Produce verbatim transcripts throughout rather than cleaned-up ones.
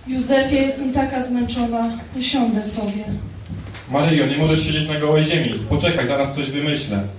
Józefie, jestem taka zmęczona. Usiądę sobie. Maryjo, nie możesz siedzieć na gołej ziemi. Poczekaj, zaraz coś wymyślę.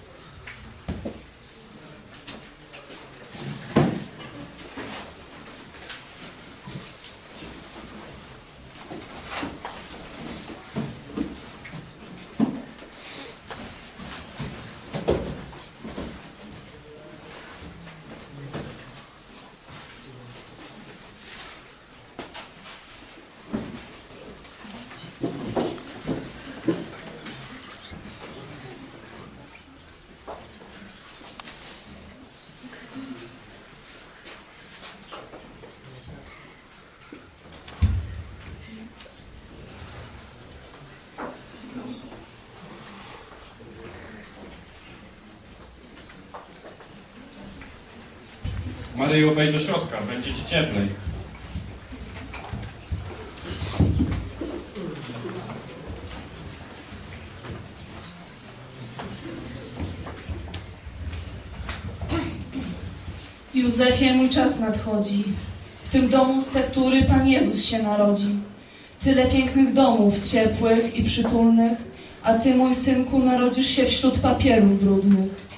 Maryjo, wejdź do środka, będzie ci cieplej. Józefie, mój czas nadchodzi. W tym domu z tektury Pan Jezus się narodzi. Tyle pięknych domów, ciepłych i przytulnych, a Ty, mój synku, narodzisz się wśród papierów brudnych.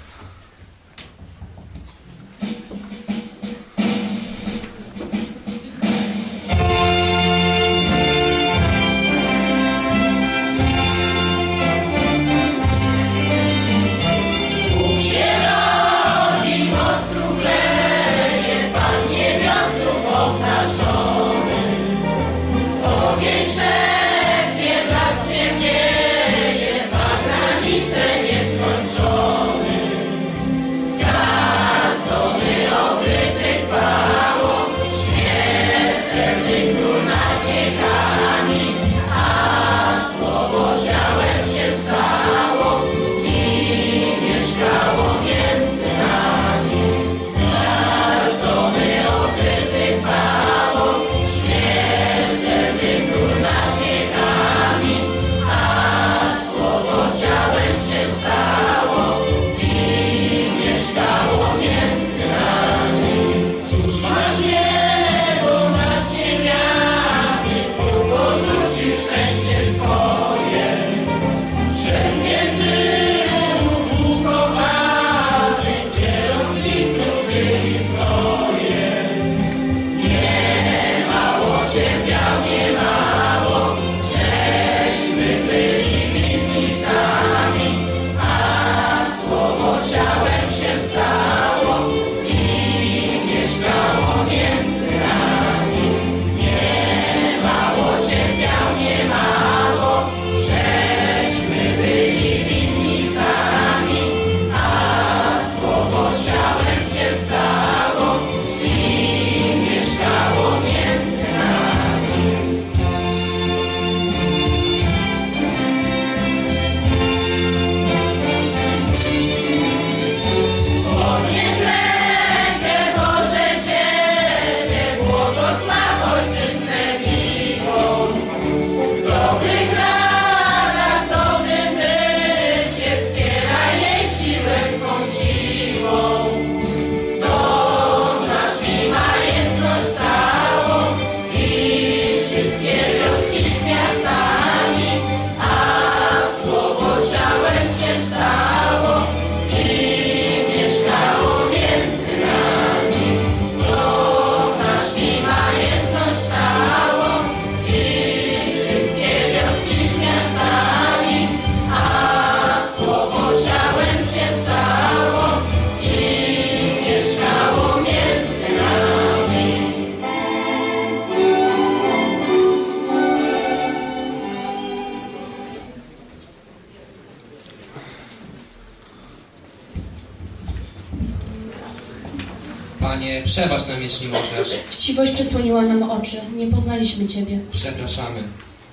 Panie, przebacz nam, jeśli możesz. Chciwość przesłoniła nam oczy. Nie poznaliśmy Ciebie. Przepraszamy.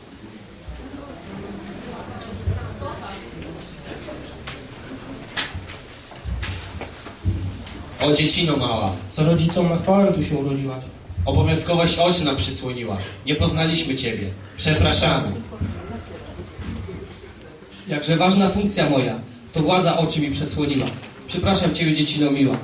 O, dziecino mała. Co rodzicom na chwałę tu się urodziłaś. Obowiązkowość oczy nam przysłoniła. Nie poznaliśmy Ciebie. Przepraszamy. Jakże ważna funkcja moja. To władza oczy mi przesłoniła. Przepraszam Ciebie, dziecino miła.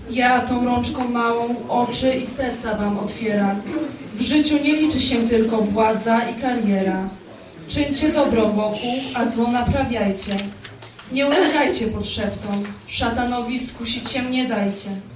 Ja tą rączką małą oczy i serca wam otwieram. W życiu nie liczy się tylko władza i kariera. Czyńcie dobro wokół, a zło naprawiajcie. Nie ulegajcie pod szeptom, szatanowi skusić się nie dajcie.